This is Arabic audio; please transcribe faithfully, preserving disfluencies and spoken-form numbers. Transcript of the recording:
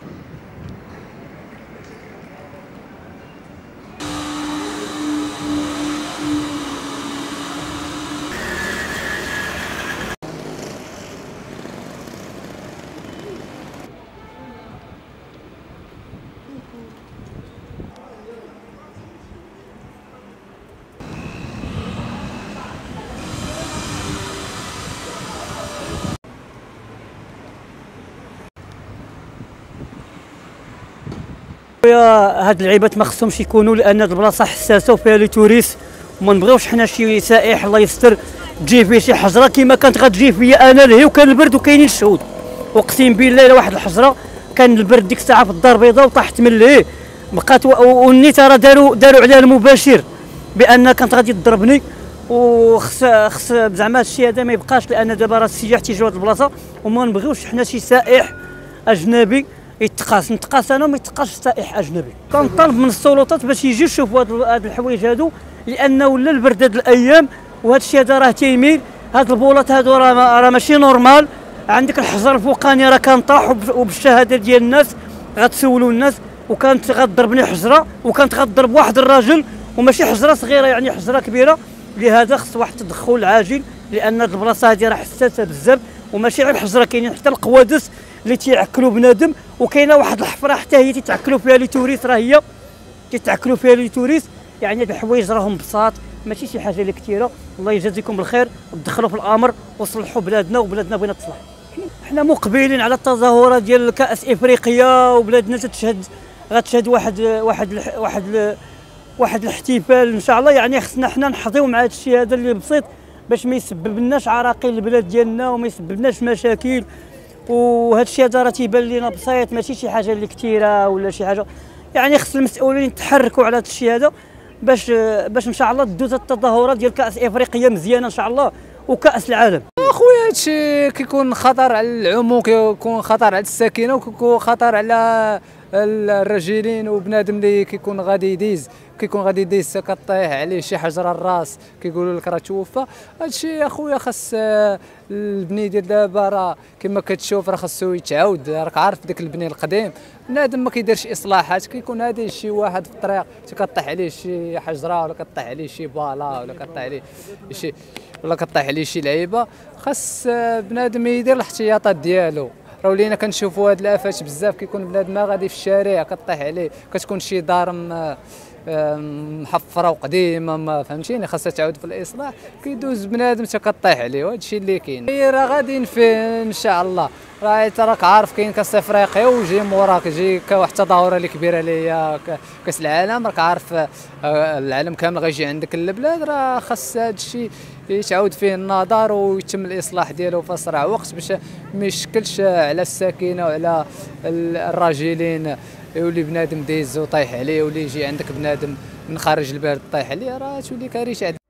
هاد اللعيبات ما خصهمش يكونوا، لان هاد البلاصه حساسه وفيها لي توريست، وما نبغيوش حنا شي سائح الله يستر تجي فيه شي حجره كيما كانت غتجي فيا انا لهي، وكان البرد وكاينين الشهود. اقسم بالله الا واحد الحجره كان البرد ديك الساعه في الدار البيضاء وطاحت من لهيه بقات، والنيت راه داروا داروا عليها المباشر بان كانت غادي تضربني. وخص خص زعما هادشي هذا ما يبقاش، لان دابا راه السياح تيجيو هاد البلاصه وما نبغيوش حنا شي سائح اجنبي يتقاس. نتقاس انا وما يتقاس سائح اجنبي. كنطالب من السلطات باش يجيو يشوفوا هاد هاد الحوايج هادو، لان ولا البرد هاد الايام وهذا الشيء هذا راه تيميل. هاد البولات هادو راه راه ماشي نورمال. عندك الحجر الفوقاني راه كان طاح، وبالشهاده ديال الناس غتسولوا الناس، وكانت غتضربني حجره وكانت غتضرب واحد الراجل، وماشي حجره صغيره يعني حجره كبيره. لهذا خص واحد التدخل عاجل، لان هاد البلاصه هادي راه حساسه بزاف، وماشي غير الحجره، كاينين حتى القوادس اللي تيعكلوا بنادم، وكاينه واحد الحفره حتى هي تيتعكلوا فيها لي توريست، راه هي تيتعكلوا فيها لي توريست. يعني هاد الحوايج راهم بساط، ماشي شي حاجه اللي كثيره. الله يجازيكم بالخير، دخلوا في الامر وصلحوا بلادنا، وبلادنا بغينا تصلح. حنا مقبلين على التظاهرات ديال كاس افريقيا، وبلادنا تتشهد غتشهد واحد واحد واحد واحد الاحتفال ان شاء الله. يعني خصنا حنا نحظيو مع هذا الشيء هذا اللي بسيط، باش ما يسبب لناش عراقيل البلاد ديالنا وما يسبب لناش مشاكل. وهذا الشيء هذا راه تيبان لينا بسيط، ماشي شي حاجه اللي كثيره ولا شي حاجه. يعني خص المسؤولين يتحركوا على هذا الشيء هذا، باش باش ان شاء الله تدوز التظاهرات ديال كاس افريقيا مزيانه ان شاء الله، وكاس العالم. اخويا هادشي كيكون خطر على العموم، كيكون خطر على الساكنه، وكيكون خطر على الراجلين. وبنادم اللي كيكون غادي يديز كيكون غادي يديز كطيح عليه شي حجره الراس، كيقولوا لك راه توفى. هادشي اخويا خاص البني ديال دابا راه كما كتشوف راه خاصو يتعاود. راك عارف داك البني القديم بنادم ما كيديرش اصلاحات، كيكون هادي شي واحد في الطريق كطيح عليه شي حجره، ولا كطيح عليه شي بالا، ولا كطيح عليه شي ولا كطيح عليه شي لعيبه. خاص بنادم يدير الاحتياطات ديالو. راه ولينا كنشوفوا هاد الافات بزاف، كيكون بنادم ما غادي في الشارع كطيح عليه، كتكون شي دار محفره وقديمه، ما فهمتيني، خاصها تعاود في الاصلاح. كيدوز بنادم حتى كطيح عليه، وهذا الشيء اللي كاين. راه غاديين فيه ان شاء الله. راه انت راك عارف كاين كاس افريقيا، ويجي موراك يجي واحد التظاهره اللي كبيره اللي هي كاس العالم. راك عارف العالم كامل غيجي عندك البلاد. راه خاص هذا الشيء يتعاود فيه النظر ويتم الاصلاح ديالو في اسرع وقت، باش ما يشكلش على الساكنه وعلى الراجلين. يولي بنادم دايز وطايح عليه، ولا يجي عندك بنادم من خارج البلد طايح عليه، راه تولي كارثه.